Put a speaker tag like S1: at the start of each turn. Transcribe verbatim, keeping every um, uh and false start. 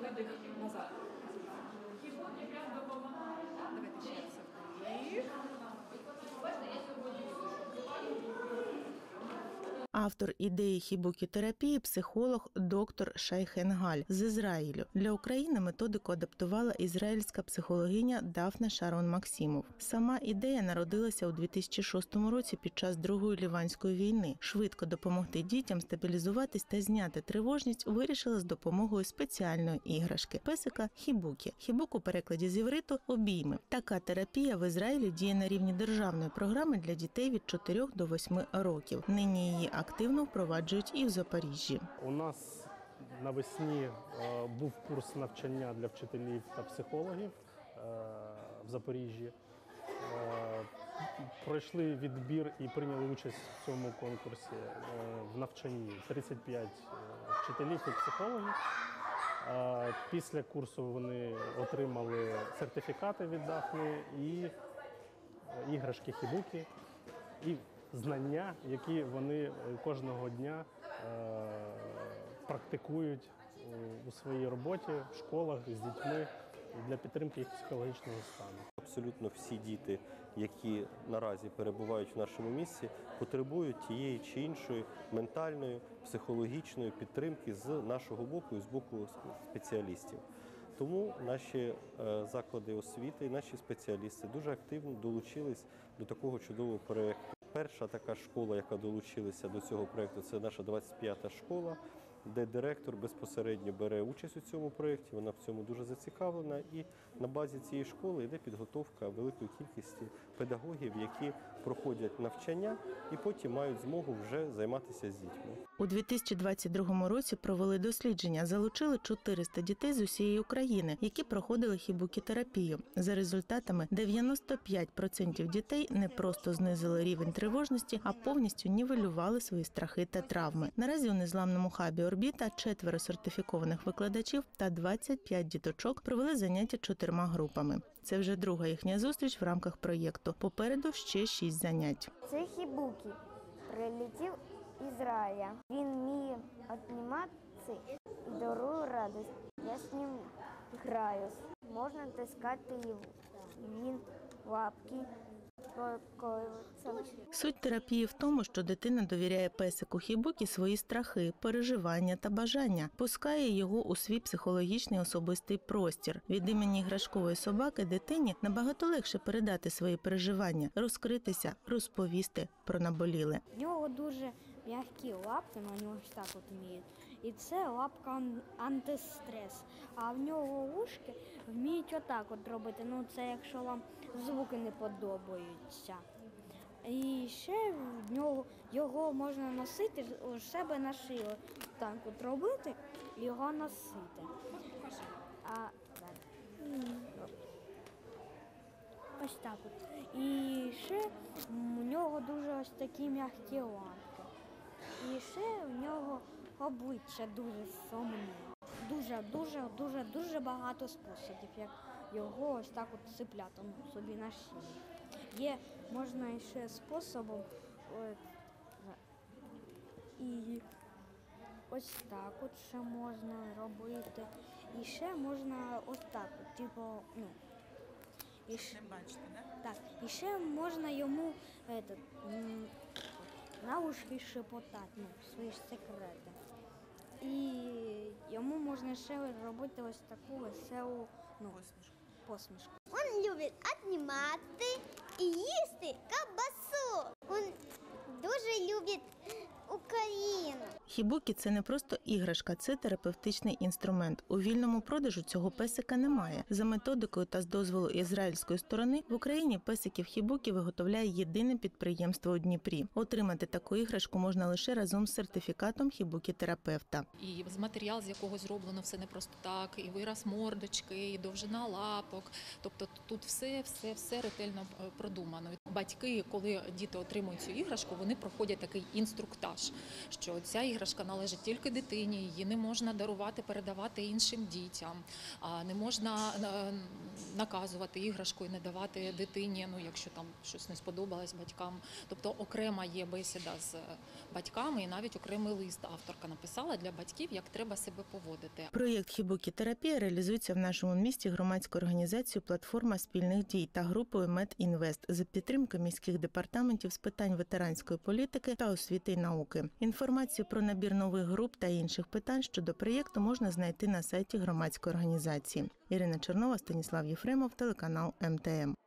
S1: видих назад. Давайте ще раз. Вдих.
S2: Автор ідеї хібукі-терапії – психолог доктор Шайхен Галь з Ізраїлю. Для України методику адаптувала ізраїльська психологиня Дафна Шарон Максимов. Сама ідея народилася у дві тисячі шостому році під час Другої Ліванської війни. Швидко допомогти дітям стабілізуватись та зняти тривожність вирішила з допомогою спеціальної іграшки – песика хібукі. Хібук у перекладі з івриту – обійми. Така терапія в Ізраїлі діє на рівні державної програми для дітей від чотирьох до восьми років. Нині її активно впроваджують і в Запоріжжі.
S3: У нас навесні був курс навчання для вчителів та психологів в Запоріжжі. Пройшли відбір і прийняли участь в цьому конкурсі в навчанні тридцять п'ять вчителів і психологів. Після курсу вони отримали сертифікати від Дафни і іграшки хібукі, і знання, які вони кожного дня практикують у своїй роботі, в школах з дітьми для підтримки їх психологічного стану.
S4: Абсолютно всі діти, які наразі перебувають в нашому місті, потребують тієї чи іншої ментальної, психологічної підтримки з нашого боку і з боку спеціалістів. Тому наші заклади освіти і наші спеціалісти дуже активно долучились до такого чудового проєкту. Перша така школа, яка долучилася до цього проєкту, це наша двадцять п'ята школа, де директор безпосередньо бере участь у цьому проєкті, вона в цьому дуже зацікавлена. І на базі цієї школи йде підготовка великої кількості педагогів, які проходять навчання і потім мають змогу вже займатися з дітьми.
S2: У дві тисячі двадцять другому році провели дослідження, залучили чотириста дітей з усієї України, які проходили хібукі-терапію. За результатами, дев'яносто п'ять відсотків дітей не просто знизили рівень тривожності, а повністю нівелювали свої страхи та травми. Наразі у незламному хабі «Орбіта» четверо сертифікованих викладачів та двадцять п'ять діточок провели заняття чотирма групами. Це вже друга їхня зустріч в рамках проєкту. Попереду ще шість занять.
S5: Це хібукі. Прилетів із рая. Він вміє обніматися і дарує радість. Я з ним граю. Можна таскати його. Він лапки.
S2: Суть терапії в тому, що дитина довіряє песику хібукі свої страхи, переживання та бажання, пускає його у свій психологічний особистий простір. Від імені іграшкової собаки дитині набагато легше передати свої переживання, розкритися, розповісти про наболіле.
S6: В нього дуже м'які лапки, на нього ж так от вміють. І це лапка антистрес. А в нього ушки вміють отак от робити. Ну це якщо вам звуки не подобаються. І ще в нього його можна носити у себе на шию. Так от робити і його носити. А ось так от. І ще у нього дуже ось такі м'які лапки. І ще в нього обличчя дуже сумне. Дуже, дуже, дуже, дуже багато способів, як його ось так от цепляти собі на шию. Є, можна ще способом, от, і ось так от ще можна робити. І ще можна ось так от, типу, ну, і ще,
S1: бачите, да?
S6: Так, і ще можна йому этот, на ушки шепотати, ну, свої секрети. І йому можна ще робити ось таку веселу, ну, посмішку. посмішку.
S5: Він любить обнімати і їсти ковбасу. Він дуже любить Україну.
S2: Хібукі – це не просто іграшка, це терапевтичний інструмент. У вільному продажу цього песика немає. За методикою та з дозволу ізраїльської сторони в Україні песиків хібукі виготовляє єдине підприємство у Дніпрі. Отримати таку іграшку можна лише разом з сертифікатом хібукі-терапевта.
S7: І з матеріал, з якого зроблено все не просто так, і вираз мордочки, і довжина лапок. Тобто тут все, все, все ретельно продумано. батьки, коли діти отримують цю іграшку, вони проходять такий інструктаж, що ця іграшка належить тільки дитині, її не можна дарувати, передавати іншим дітям, а не можна наказувати іграшку і не давати дитині, ну якщо там щось не сподобалось батькам. Тобто окрема є бесіда з батьками і навіть окремий лист авторка написала для батьків, як треба себе поводити.
S2: Проєкт «Хібукі-терапія» реалізується в нашому місті громадською організацією «Платформа спільних дій» та групою «Медінвест» за підтримки міських департаментів з питань ветеранської політики та освіти і науки. Інформацію про набір нових груп та інших питань щодо проєкту можна знайти на сайті громадської організації. Ірина Чернова, Станіслав Єфремов, телеканал ем те ем.